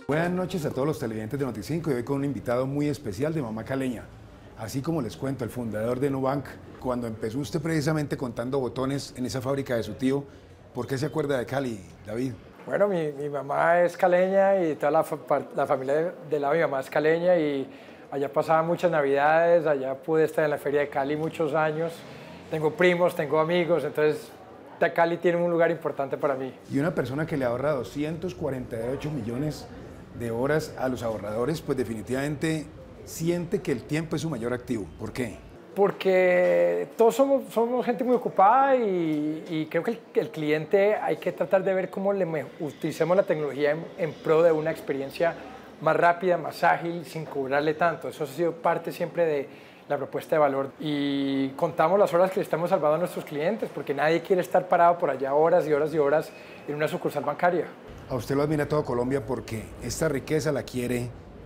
Buenas noches a todos los televidentes de Noticinco y hoy con un invitado muy especial de Mamá Caleña. Así como les cuento, el fundador de Nubank, cuando empezó usted precisamente contando botones en esa fábrica de su tío, ¿por qué se acuerda de Cali, David? Bueno, mi mamá es caleña y toda la familia de lado de mi mamá es caleña y allá pasaba muchas navidades, allá pude estar en la Feria de Cali muchos años, tengo primos, tengo amigos, entonces Cali tiene un lugar importante para mí. Y una persona que le ahorra 248 millones de horas a los ahorradores, pues definitivamente siente que el tiempo es su mayor activo. ¿Por qué? Porque todos somos gente muy ocupada y creo que el cliente hay que tratar de ver cómo utilicemos la tecnología en pro de una experiencia más rápida, más ágil, sin cobrarle tanto. Eso ha sido parte siempre de la propuesta de valor. Y contamos las horas que le estamos salvando a nuestros clientes, porque nadie quiere estar parado por allá horas y horas y horas en una sucursal bancaria. A usted lo admira todo Colombia porque esta riqueza la quiere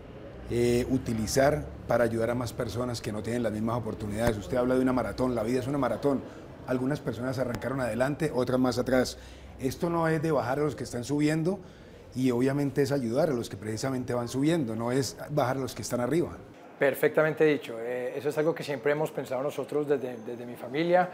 utilizar para ayudar a más personas que no tienen las mismas oportunidades. Usted habla de una maratón, la vida es una maratón. Algunas personas arrancaron adelante, otras más atrás. Esto no es de bajar a los que están subiendo y obviamente es ayudar a los que precisamente van subiendo, no es bajar a los que están arriba. Perfectamente dicho. Eso es algo que siempre hemos pensado nosotros desde mi familia.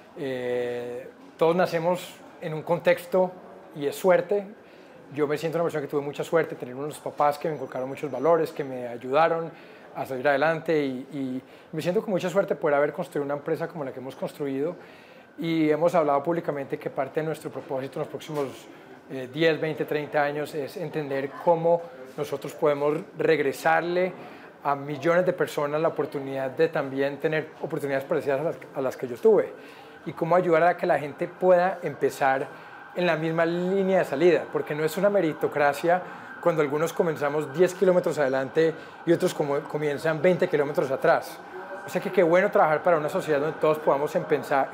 Todos nacemos en un contexto y es suerte. Yo me siento una persona que tuve mucha suerte, tener unos papás que me inculcaron muchos valores, que me ayudaron a salir adelante y me siento con mucha suerte por haber construido una empresa como la que hemos construido y hemos hablado públicamente que parte de nuestro propósito en los próximos 10, 20, 30 años es entender cómo nosotros podemos regresarle a millones de personas la oportunidad de también tener oportunidades parecidas a las que yo tuve y cómo ayudar a que la gente pueda empezar en la misma línea de salida, porque no es una meritocracia cuando algunos comenzamos 10 kilómetros adelante y otros comienzan 20 kilómetros atrás. O sea que qué bueno trabajar para una sociedad donde todos podamos empezar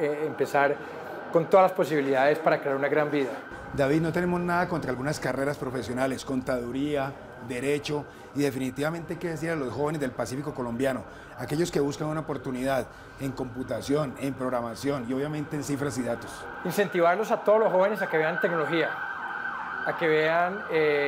con todas las posibilidades para crear una gran vida. David, no tenemos nada contra algunas carreras profesionales, contaduría, derecho y definitivamente qué decir a los jóvenes del Pacífico colombiano, aquellos que buscan una oportunidad en computación, en programación y obviamente en cifras y datos. Incentivarlos a todos los jóvenes a que vean tecnología, a que vean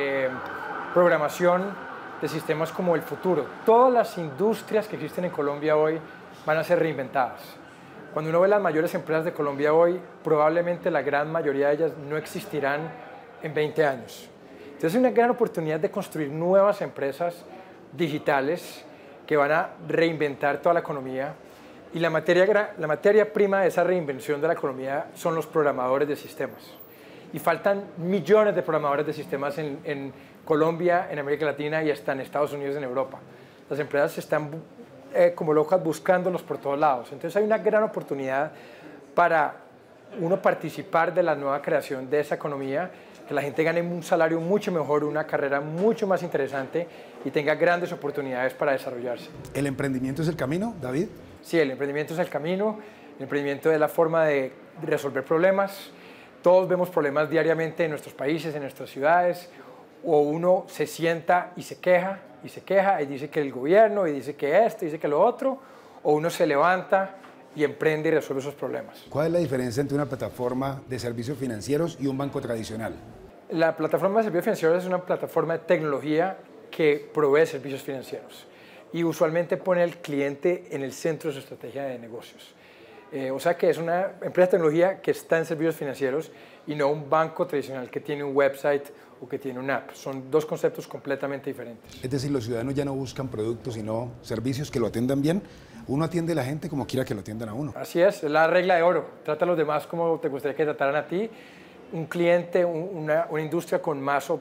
programación de sistemas como el futuro. Todas las industrias que existen en Colombia hoy van a ser reinventadas. Cuando uno ve las mayores empresas de Colombia hoy, probablemente la gran mayoría de ellas no existirán en 20 años. Entonces es una gran oportunidad de construir nuevas empresas digitales que van a reinventar toda la economía y la materia prima de esa reinvención de la economía son los programadores de sistemas. Y faltan millones de programadores de sistemas en Colombia, en América Latina y hasta en Estados Unidos y en Europa. Las empresas están como locas buscándolos por todos lados. Entonces hay una gran oportunidad para uno participar de la nueva creación de esa economía, que la gente gane un salario mucho mejor, una carrera mucho más interesante y tenga grandes oportunidades para desarrollarse. ¿El emprendimiento es el camino, David? Sí, el emprendimiento es el camino, el emprendimiento es la forma de resolver problemas. Todos vemos problemas diariamente en nuestros países, en nuestras ciudades, o uno se sienta y se queja y dice que el gobierno y dice que esto, y dice que lo otro, o uno se levanta y emprende y resuelve esos problemas. ¿Cuál es la diferencia entre una plataforma de servicios financieros y un banco tradicional? La plataforma de servicios financieros es una plataforma de tecnología que provee servicios financieros y usualmente pone al cliente en el centro de su estrategia de negocios. O sea que es una empresa de tecnología que está en servicios financieros y no un banco tradicional que tiene un website o que tiene una app. Son dos conceptos completamente diferentes. Es decir, los ciudadanos ya no buscan productos, sino servicios que lo atiendan bien. Uno atiende a la gente como quiera que lo atiendan a uno. Así es la regla de oro. Trata a los demás como te gustaría que trataran a ti. Un cliente, una industria con más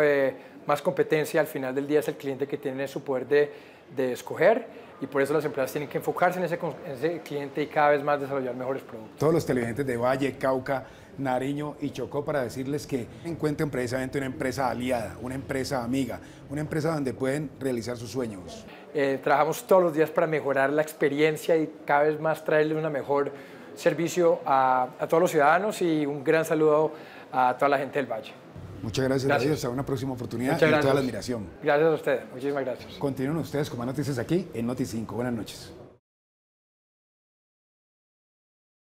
competencia al final del día es el cliente que tiene su poder de escoger y por eso las empresas tienen que enfocarse en ese cliente y cada vez más desarrollar mejores productos. Todos los televidentes de Valle, Cauca, Nariño y Chocó para decirles que encuentren precisamente una empresa aliada, una empresa amiga, una empresa donde pueden realizar sus sueños. Trabajamos todos los días para mejorar la experiencia y cada vez más traerles un mejor servicio a todos los ciudadanos y un gran saludo a toda la gente del Valle. Muchas gracias, David. Hasta una próxima oportunidad Muchas y gracias. toda la admiración. Gracias a ustedes. Muchísimas gracias. Continúen ustedes con más noticias aquí en Noticinco. Buenas noches.